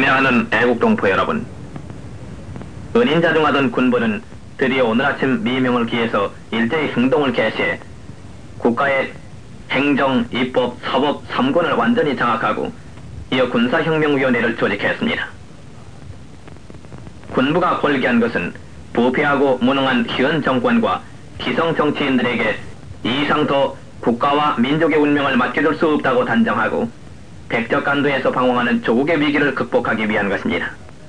친애하는 애국동포 여러분, 은인자중하던 군부는 드디어 오늘 아침 미명을 기해서 일제히 행동을 개시해 국가의 행정, 입법, 사법, 삼권을 완전히 장악하고 이어 군사혁명위원회를 조직했습니다. 군부가 골기한 것은 부패하고 무능한 현 정권과 기성 정치인들에게 이 이상 더 국가와 민족의 운명을 맡겨줄 수 없다고 단정하고 백적간도에서 방황하는 조국의 위기를 극복하기 위한 것입니다.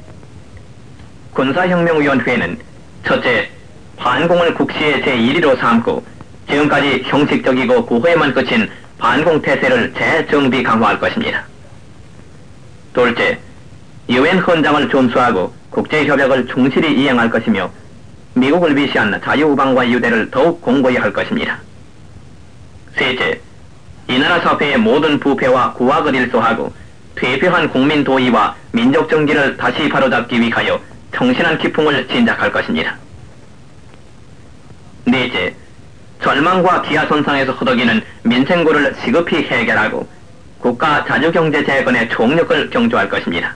군사혁명위원회는 첫째, 반공을 국시의 제1위로 삼고 지금까지 형식적이고 구호에만 그친 반공태세를 재정비 강화할 것입니다. 둘째, 유엔 헌장을 준수하고 국제협약을 충실히 이행할 것이며 미국을 위시한 자유우방과 유대를 더욱 공고히 할 것입니다. 셋째, 이 나라 사회의 모든 부패와 구악을 일소하고 퇴폐한 국민 도의와 민족 정기를 다시 바로잡기 위하여 청신한 기풍을 진작할 것입니다. 넷째, 절망과 기아손상에서 허덕이는 민생고를 시급히 해결하고 국가 자주경제 재건의 총력을 경주할 것입니다.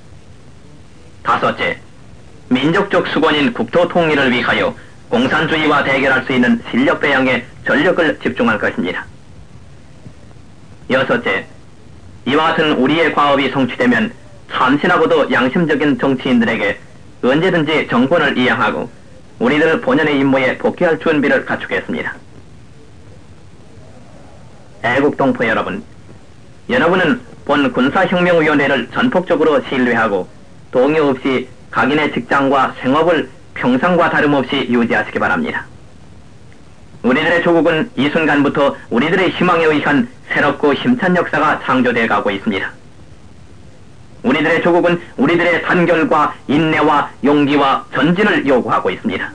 다섯째, 민족적 수건인 국토 통일을 위하여 공산주의와 대결할 수 있는 실력 배양에 전력을 집중할 것입니다. 여섯째, 이와 같은 우리의 과업이 성취되면 참신하고도 양심적인 정치인들에게 언제든지 정권을 이양하고 우리들 본연의 임무에 복귀할 준비를 갖추겠습니다. 애국동포 여러분, 여러분은 본 군사혁명위원회를 전폭적으로 신뢰하고 동의 없이 각인의 직장과 생업을 평상과 다름없이 유지하시기 바랍니다. 우리들의 조국은 이 순간부터 우리들의 희망에 의한 새롭고 힘찬 역사가 창조되어 가고 있습니다. 우리들의 조국은 우리들의 단결과 인내와 용기와 전진을 요구하고 있습니다.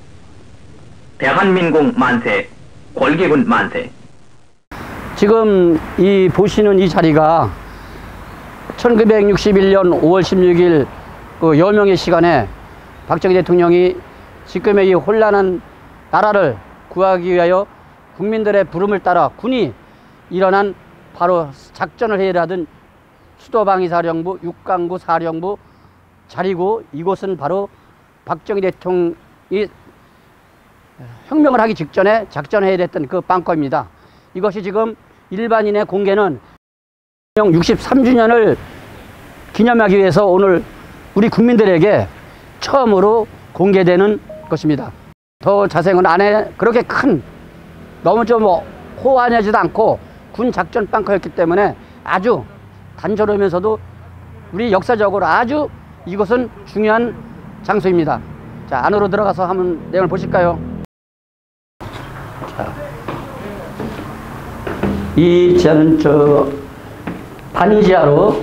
대한민국 만세, 골기군 만세. 지금 이 보시는 이 자리가 1961년 5월 16일 그 여명의 시간에 박정희 대통령이 지금의 이 혼란한 나라를 구하기 위하여 국민들의 부름을 따라 군이 일어난 바로 작전을 해야 하던 수도방위사령부 육강구 사령부 자리고, 이곳은 바로 박정희 대통령이 혁명을 하기 직전에 작전해야 됐던 그 빵거입니다. 이것이 지금 일반인의 공개는 63주년을 기념하기 위해서 오늘 우리 국민들에게 처음으로 공개되는 것입니다. 더 자세한 건 안에 그렇게 큰, 너무 좀 호환하지도 않고 군 작전 빵커였기 때문에 아주 단조로우면서도 우리 역사적으로 아주 이것은 중요한 장소입니다. 자, 안으로 들어가서 한번 내용을 보실까요? 자, 이 지하는 저 반지하로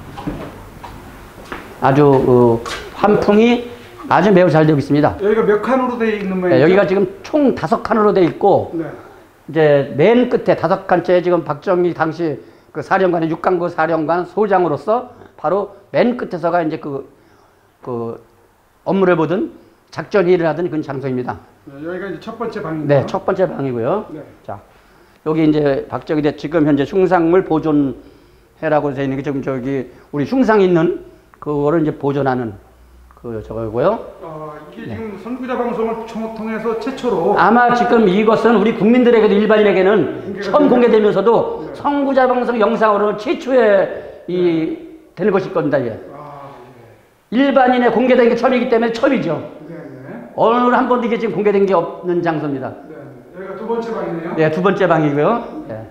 아주 환풍이 아주 매우 잘 되고 있습니다. 여기가 몇 칸으로 되어 있는 모양이죠? 네, 여기가 지금 총 5칸으로 되어 있고, 네. 이제 맨 끝에 5칸째 지금 박정희 당시 그 사령관의 육강구 사령관 소장으로서 바로 맨 끝에서가 이제 그 업무를 보던 작전 일을 하던 그 장소입니다. 네, 여기가 이제 첫 번째 방입니다. 네, 첫 번째 방이고요. 네. 자, 여기 이제 박정희 대 지금 현재 흉상물 보존해라고 되어 있는 게 지금 저기 우리 흉상 있는 그거를 이제 보존하는 그 저거고요. 이게 지금 선구자 방송을 통해서 최초로 아마 지금 이것은 우리 국민들에게도 일반인에게는 처음 공개되면서도 네. 선구자 방송 영상으로는 최초에 되는 것일 겁니다. 예. 일반인에 공개된 게 처음이기 때문에 처음이죠. 네네. 오늘 한 번도 이게 지금 공개된 게 없는 장소입니다. 네. 여기가 두 번째 방이네요. 네, 두 번째 방이고요. 네.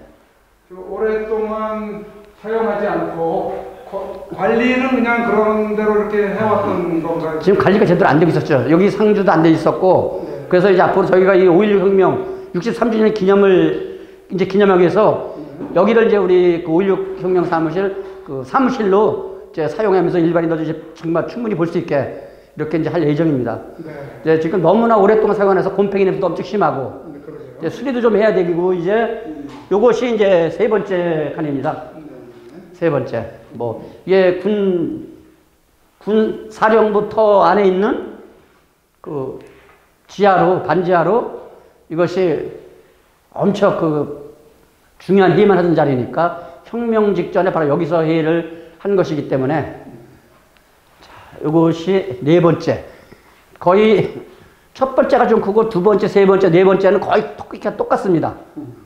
오랫동안 사용하지 않고 관리는 그냥 그런 대로 이렇게 해왔던 건가요? 지금 관리가 제대로 안 되고 있었죠. 여기 상주도 안 돼 있었고, 네. 그래서 이제 앞으로 저희가 이 5.16 혁명 63주년 기념을 이제 기념하기 위해서 여기를 이제 우리 그 5.16 혁명 사무실 그 사무실로 이제 사용하면서 일반인들도 이제 정말 충분히 볼 수 있게 이렇게 이제 할 예정입니다. 네. 이제 지금 너무나 오랫동안 사용해서 곰팡이 냄새도 엄청 심하고, 네, 이제 수리도 좀 해야 되고, 이제 요것이 이제 세 번째 칸입니다. 세 번째. 이게 군 사령부터 안에 있는 그 지하로, 반지하로 이것이 엄청 그 중요한 회의만 하던 자리니까 혁명 직전에 바로 여기서 회의를 한 것이기 때문에 이것이 네 번째. 거의 첫 번째가 좀 크고 두 번째, 세 번째, 네 번째는 거의 토끼가 똑같습니다.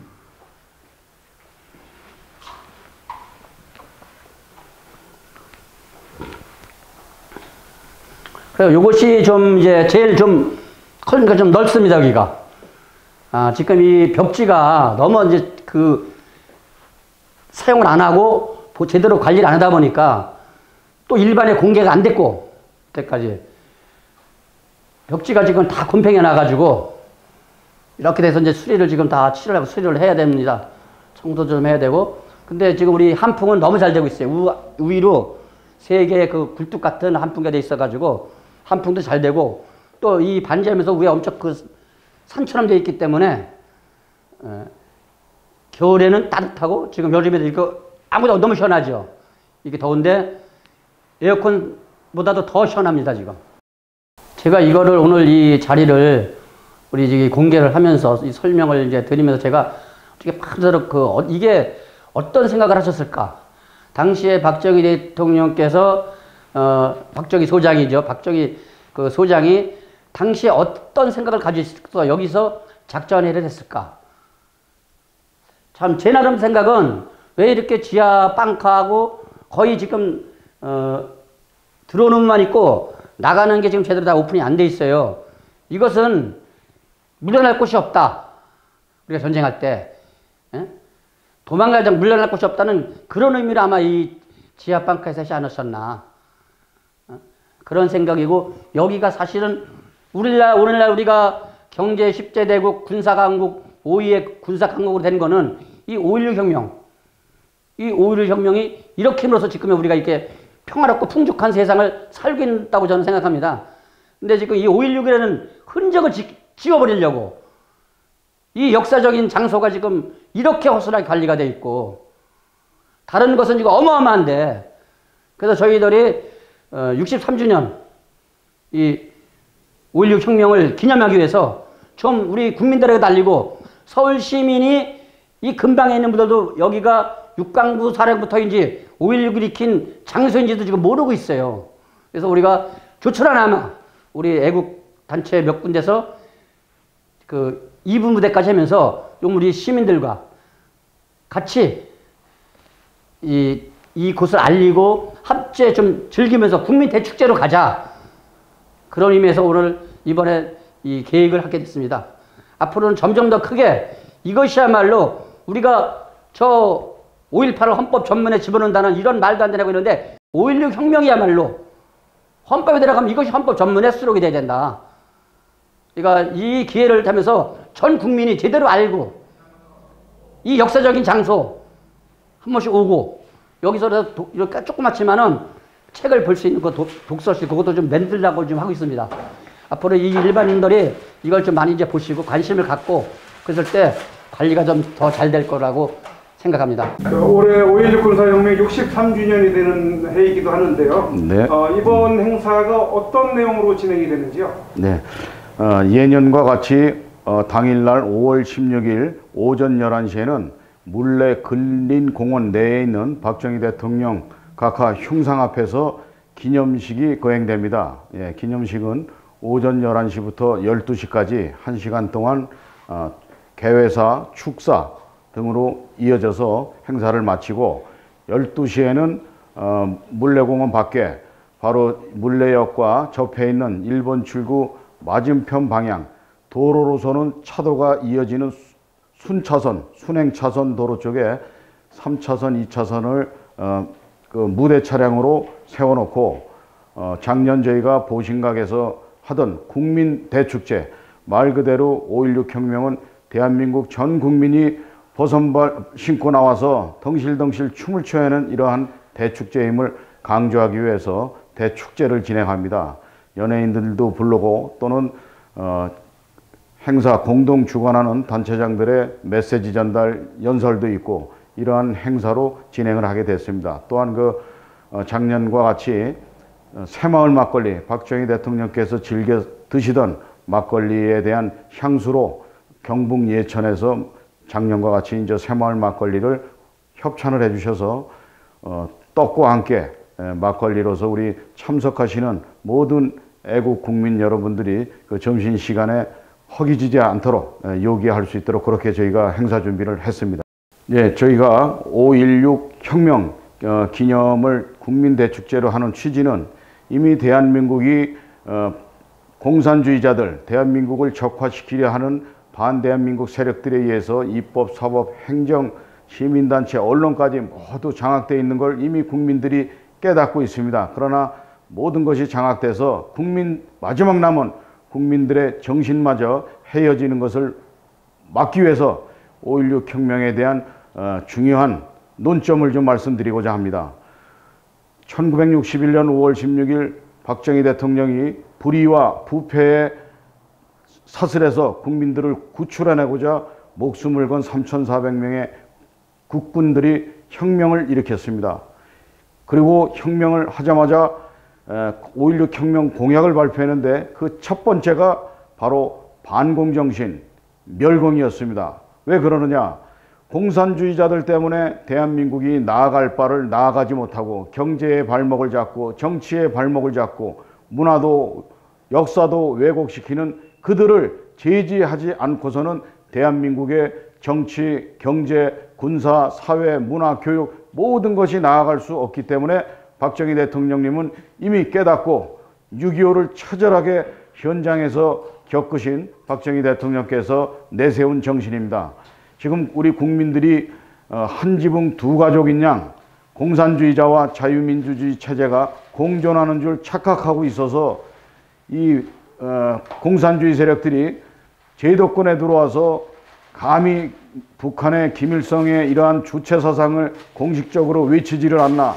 그래서 이것이 좀 이제 제일 좀 크니까 좀 넓습니다, 여기가. 지금 이 벽지가 너무 이제 사용을 안 하고 제대로 관리를 안 하다 보니까 또 일반에 공개가 안 됐고, 그때까지. 벽지가 지금 다 곰팡이 나가지고, 이렇게 돼서 이제 수리를 지금 다 치료를 하고 수리를 해야 됩니다. 청소 좀 해야 되고. 근데 지금 우리 한풍은 너무 잘 되고 있어요. 위로 세 개의 그 굴뚝 같은 한풍기가 돼 있어가지고, 한풍도 잘 되고, 또 이 반지하면서 위에 엄청 산처럼 되어 있기 때문에, 겨울에는 따뜻하고, 지금 요즘에도 이거 아무도 너무 시원하죠. 이게 더운데, 에어컨보다도 더 시원합니다, 지금. 제가 이거를 오늘 이 자리를 우리 지금 공개를 하면서 이 설명을 이제 드리면서 제가 어떻게 파도록 이게 어떤 생각을 하셨을까? 당시에 박정희 대통령께서 박정희 소장이죠. 박정희 그 소장이 당시에 어떤 생각을 가지고 있어서 여기서 작전회의를 했을까? 참 제 나름 생각은 왜 이렇게 지하 빵카하고 거의 지금 들어오는 만 있고 나가는 게 지금 제대로 다 오픈이 안 돼 있어요. 이것은 물러날 곳이 없다. 우리가 전쟁할 때. 물러날 곳이 없다는 그런 의미로 아마 이 지하방카에서 하지 않았었나. 그런 생각이고, 여기가 사실은 오늘날 우리가 경제 10제 대국, 군사강국, 5위의 군사강국으로 된 거는 이 5.16 혁명. 이 5.16 혁명이 이렇게 힘으로써 지금 우리가 이렇게 평화롭고 풍족한 세상을 살고 있다고 저는 생각합니다. 근데 지금 이 5.16이라는 흔적을 지워버리려고 이 역사적인 장소가 지금 이렇게 허술하게 관리가 돼 있고, 다른 것은 지금 어마어마한데, 그래서 저희들이 63주년 이 5.16 혁명을 기념하기 위해서 좀 우리 국민들에게 알리고, 서울 시민이 이 근방에 있는 분들도 여기가 육강부 사령부터인지 5.16을 일으킨 장소인지도 지금 모르고 있어요. 그래서 우리가 조촐하나마 우리 애국 단체 몇 군데서 그 2부 무대까지 하면서 좀 우리 시민들과 같이 이 곳을 알리고 합재 좀 즐기면서 국민 대축제로 가자. 그런 의미에서 오늘 이번에 이 계획을 하게 됐습니다. 앞으로는 점점 더 크게 이것이야말로 우리가 저 5.18을 헌법 전문에 집어넣는다는 이런 말도 안 되라고 했는데 5.16 혁명이야말로 헌법에 들어가면 이것이 헌법 전문에 수록이 돼야 된다. 그러니까 이 기회를 타면서 전 국민이 제대로 알고 이 역사적인 장소 한 번씩 오고 여기서 이렇게 조그맣지만은 책을 볼 수 있는 그 독서실 그것도 좀 만들려고 좀 하고 있습니다. 앞으로 이 일반인들이 이걸 좀 많이 이제 보시고 관심을 갖고 그랬을 때 관리가 좀 더 잘 될 거라고 생각합니다. 올해 5.16 군사혁명 63주년이 되는 해이기도 하는데요. 네. 이번 행사가 어떤 내용으로 진행이 되는지요? 네. 예년과 같이 당일날 5월 16일 오전 11시에는 물레 근린공원 내에 있는 박정희 대통령 각하 흉상 앞에서 기념식이 거행됩니다. 예, 기념식은 오전 11시부터 12시까지 1시간 동안 개회사, 축사 등으로 이어져서 행사를 마치고 12시에는 물레공원 밖에 바로 물레역과 접해 있는 일본 출구 맞은편 방향 도로로서는 차도가 이어지는 순행차선 도로 쪽에 3차선, 2차선을 그 무대 차량으로 세워놓고 작년 저희가 보신각에서 하던 국민 대축제, 말 그대로 5.16 혁명은 대한민국 전 국민이 버선발 신고 나와서 덩실덩실 춤을 춰야 하는 이러한 대축제임을 강조하기 위해서 대축제를 진행합니다. 연예인들도 부르고 또는 행사 공동 주관하는 단체장들의 메시지 전달 연설도 있고 이러한 행사로 진행을 하게 됐습니다. 또한 그 작년과 같이 새마을 막걸리, 박정희 대통령께서 즐겨 드시던 막걸리에 대한 향수로 경북 예천에서 작년과 같이 이제 새마을 막걸리를 협찬을 해주셔서 떡과 함께 막걸리로서 우리 참석하시는 모든 애국 국민 여러분들이 그 점심시간에 허기지지 않도록 요기할 수 있도록 그렇게 저희가 행사 준비를 했습니다. 예, 저희가 5.16 혁명 기념을 국민대축제로 하는 취지는 이미 대한민국이 공산주의자들, 대한민국을 적화시키려 하는 반대한민국 세력들에 의해서 입법, 사법, 행정, 시민단체, 언론까지 모두 장악되어 있는 걸 이미 국민들이 깨닫고 있습니다. 그러나 모든 것이 장악돼서 마지막 남은 국민들의 정신마저 헤어지는 것을 막기 위해서 5.16 혁명에 대한 중요한 논점을 좀 말씀드리고자 합니다. 1961년 5월 16일 박정희 대통령이 불의와 부패의 사슬에서 국민들을 구출해내고자 목숨을 건 3,400명의 국군들이 혁명을 일으켰습니다. 그리고 혁명을 하자마자 5.16 혁명 공약을 발표했는데 그 첫 번째가 바로 반공정신, 멸공이었습니다. 왜 그러느냐? 공산주의자들 때문에 대한민국이 나아갈 바를 나아가지 못하고 경제의 발목을 잡고 정치의 발목을 잡고 문화도 역사도 왜곡시키는 그들을 제지하지 않고서는 대한민국의 정치, 경제, 군사, 사회, 문화, 교육 모든 것이 나아갈 수 없기 때문에 박정희 대통령님은 이미 깨닫고 6.25를 처절하게 현장에서 겪으신 박정희 대통령께서 내세운 정신입니다. 지금 우리 국민들이 한 지붕 두 가족인 양 공산주의자와 자유민주주의 체제가 공존하는 줄 착각하고 있어서 이 공산주의 세력들이 제도권에 들어와서 감히 북한의 김일성의 이러한 주체 사상을 공식적으로 외치지를 않나,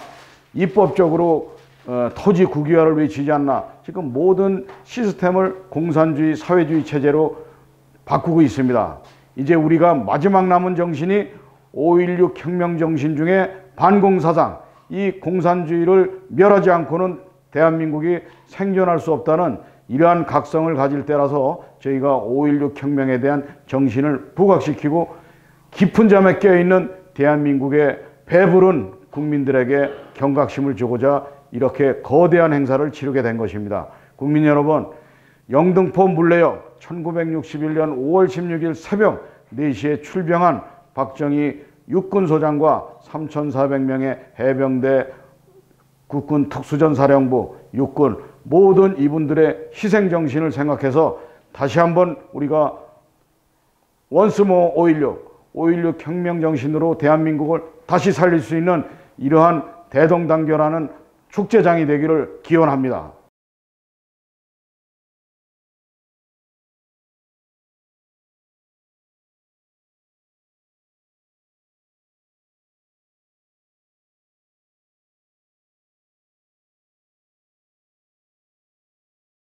입법적으로 토지 국유화를 외치지 않나, 지금 모든 시스템을 공산주의 사회주의 체제로 바꾸고 있습니다. 이제 우리가 마지막 남은 정신이 5.16 혁명 정신 중에 반공사상, 이 공산주의를 멸하지 않고는 대한민국이 생존할 수 없다는 이러한 각성을 가질 때라서 저희가 5.16 혁명에 대한 정신을 부각시키고 깊은 잠에 깨어있는 대한민국의 배부른 국민들에게 경각심을 주고자 이렇게 거대한 행사를 치르게 된 것입니다. 국민 여러분, 영등포 물레역 1961년 5월 16일 새벽 4시에 출병한 박정희 육군소장과 3,400명의 해병대, 국군 특수전사령부, 육군 모든 이분들의 희생정신을 생각해서 다시 한번 우리가 원스모 5.16 혁명정신으로 대한민국을 다시 살릴 수 있는 이러한 대동단결하는 축제장이 되기를 기원합니다.